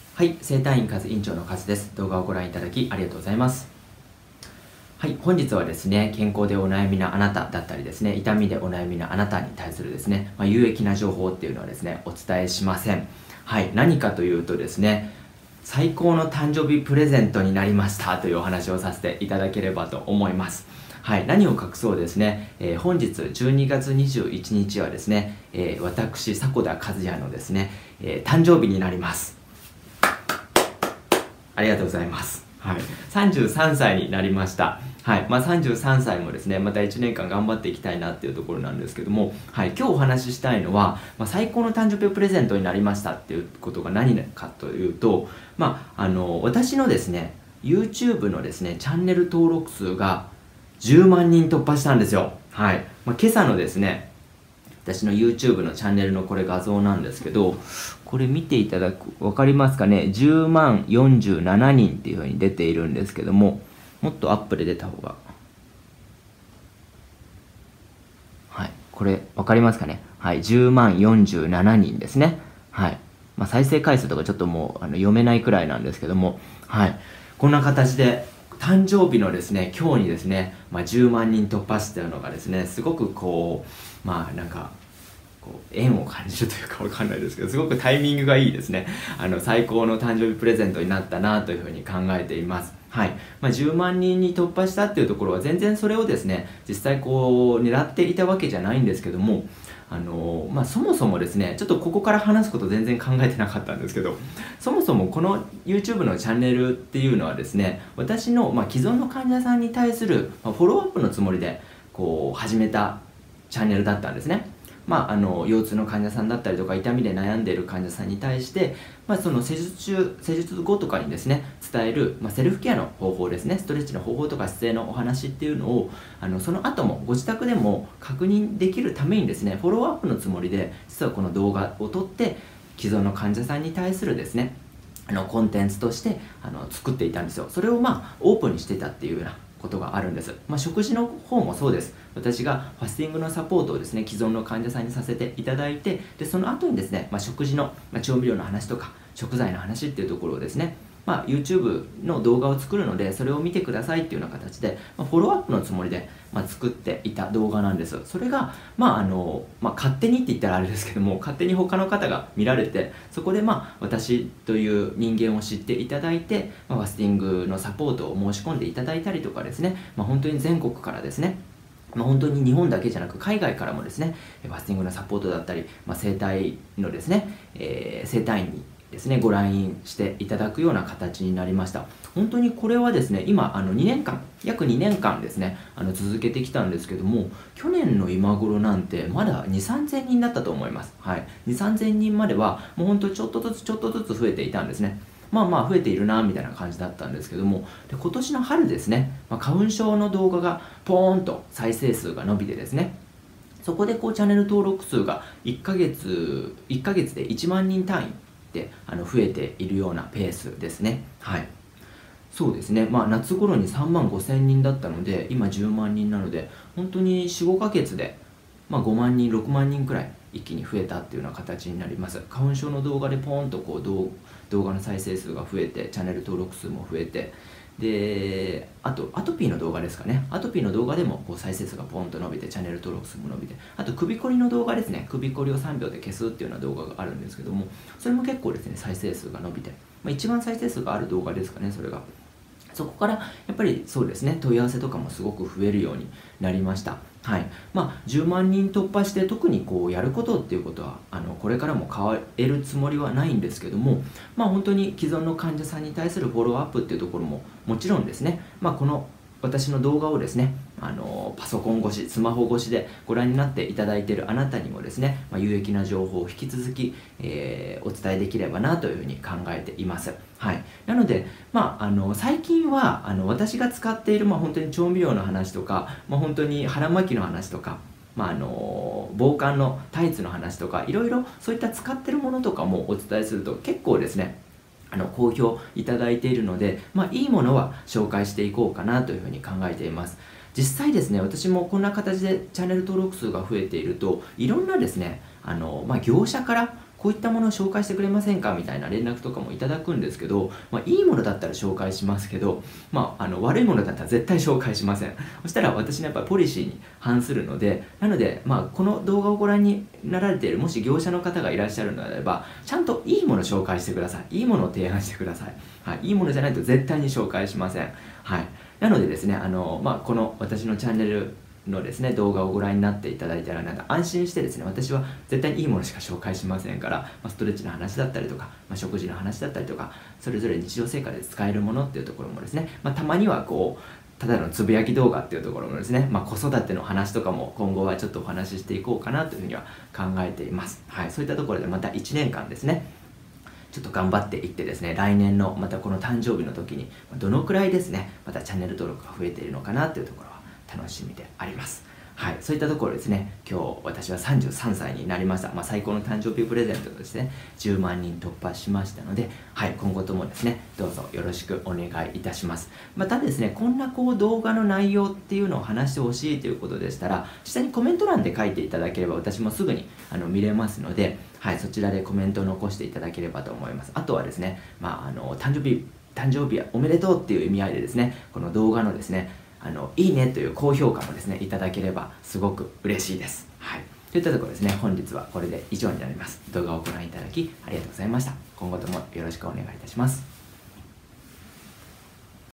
はい、整体院和院長の和です。動画をご覧いただきありがとうございます。はい、本日はですね、健康でお悩みなあなただったりですね、痛みでお悩みなあなたに対するですね、有益な情報っていうのはですね、お伝えしません。はい、何かというとですね、最高の誕生日プレゼントになりましたというお話をさせていただければと思います。はい、何を隠そうですね、本日12月21日はですね、私、迫田和也のですね、誕生日になります。ありがとうございます。はい、33歳になりました。はい、33歳もですね、また1年間頑張っていきたいなっていうところなんですけども、はい、今日お話ししたいのは、最高の誕生日プレゼントになりましたっていうことが何かというと、私のですね、YouTube のですね、チャンネル登録数が10万人突破したんですよ。はい。今朝のですね、私の YouTube のチャンネルのこれ画像なんですけど、これ見ていただく、わかりますかね。10万47人っていう風に出ているんですけども、もっとアップで出た方が。はい。これ、わかりますかね。はい。10万47人ですね。はい。再生回数とかちょっともう読めないくらいなんですけども、はい。こんな形で、誕生日のですね、今日にですね、10万人突破したのがですね、すごくこう、縁を感じるというかわかんないですけど、すごくタイミングがいいですね。最高の誕生日プレゼントになったなというふうに考えています。はい。10万人に突破したっていうところは全然それをですね、実際こう狙っていたわけじゃないんですけども、そもそもですね、ちょっとここから話すこと全然考えてなかったんですけど、そもそもこの YouTube のチャンネルっていうのはですね、私の既存の患者さんに対するフォローアップのつもりでこう始めたチャンネルだったんですね。腰痛の患者さんだったりとか痛みで悩んでいる患者さんに対して、その施術中、施術後とかにですね伝える、セルフケアの方法ですね、ストレッチの方法とか姿勢のお話っていうのをその後もご自宅でも確認できるためにですね、フォローアップのつもりで実はこの動画を撮って既存の患者さんに対するですねコンテンツとして作っていたんですよ。それをオープンにしてたっていうようなことがあるんです。食事の方もそうです。私がファスティングのサポートをですね、既存の患者さんにさせていただいて、でその後にですね、食事の、調味料の話とか食材の話っていうところをですね、YouTube の動画を作るのでそれを見てくださいっていうような形で、フォローアップのつもりで、作っていた動画なんです。それが、勝手にって言ったらあれですけども、勝手に他の方が見られて、そこで私という人間を知っていただいて、ファスティングのサポートを申し込んでいただいたりとかですね、本当に全国からですね、本当に日本だけじゃなく海外からもですね、ファスティングのサポートだったり、整体のですね、整体院にですね、ご来院していただくような形になりました。本当にこれはですね、今2年間、約2年間ですね、続けてきたんですけども、去年の今頃なんてまだ2、3000人だったと思います。はい。2、3000人まではもう本当にちょっとずつ増えていたんですね。増えているなみたいな感じだったんですけども、で今年の春ですね、花粉症の動画がポーンと再生数が伸びてですね、そこでこうチャンネル登録数が1ヶ月で1万人単位で増えているようなペースですね。はい。そうですね、夏頃に3万5千人だったので、今10万人なので、本当に4、5ヶ月で、5万人、6万人くらい一気に増えたっていうような形になります。花粉症の動画でポーンとこう動画の再生数が増えて、チャンネル登録数も増えて、であとアトピーの動画ですかね、アトピーの動画でもこう再生数がポンと伸びてチャンネル登録数も伸びて、あと首こりの動画ですね、首こりを3秒で消すっていうような動画があるんですけども、それも結構ですね再生数が伸びて、一番再生数がある動画ですかね、それが。そこからやっぱりそうですね、問い合わせとかもすごく増えるようになりました。はい。10万人突破して特にこうやることっていうことはこれからも変えるつもりはないんですけども、本当に既存の患者さんに対するフォローアップっていうところももちろんですね、この私の動画をですね、パソコン越し、スマホ越しでご覧になっていただいているあなたにもですね、有益な情報を引き続き、お伝えできればなというふうに考えています。はい。なので、最近は私が使っている、本当に調味料の話とか、本当に腹巻きの話とか、防寒のタイツの話とか、いろいろそういった使ってるものとかもお伝えすると結構ですね、好評いただいているので、いいものは紹介していこうかなというふうに考えています。実際ですね、私もこんな形でチャンネル登録数が増えていると、いろんなですね、業者からこういったものを紹介してくれませんかみたいな連絡とかもいただくんですけど、いいものだったら紹介しますけど、悪いものだったら絶対紹介しません。そしたら私のやっぱりポリシーに反するので、なので、この動画をご覧になられている、もし業者の方がいらっしゃるのであれば、ちゃんといいものを紹介してください。いいものを提案してください。はい、いいものじゃないと絶対に紹介しません。はい。なのでですね、この私のチャンネルのですね、動画をご覧になっていただいたら、安心してですね、私は絶対にいいものしか紹介しませんから、ストレッチの話だったりとか、食事の話だったりとか、それぞれ日常生活で使えるものっていうところもですね、たまにはただのつぶやき動画っていうところもですね、子育ての話とかも今後はちょっとお話ししていこうかなというふうには考えています。はい、そういったところでまた1年間ですね、ちょっと頑張っていってですね、来年のまたこの誕生日の時にどのくらいですね、またチャンネル登録が増えているのかなっていうところは楽しみであります。はい、そういったところですね、今日私は33歳になりました。最高の誕生日プレゼントとしてね、10万人突破しましたので、はい、今後ともですね、どうぞよろしくお願いいたします。またですね、こんな動画の内容っていうのを話してほしいということでしたら、下にコメント欄で書いていただければ私もすぐに見れますので、はい、そちらでコメントを残していただければと思います。あとはですね、誕生日おめでとうっていう意味合いでですね、この動画のですね、いいねという高評価もですね、いただければすごく嬉しいです。はい。といったところですね、本日はこれで以上になります。動画をご覧いただきありがとうございました。今後ともよろしくお願いいたします。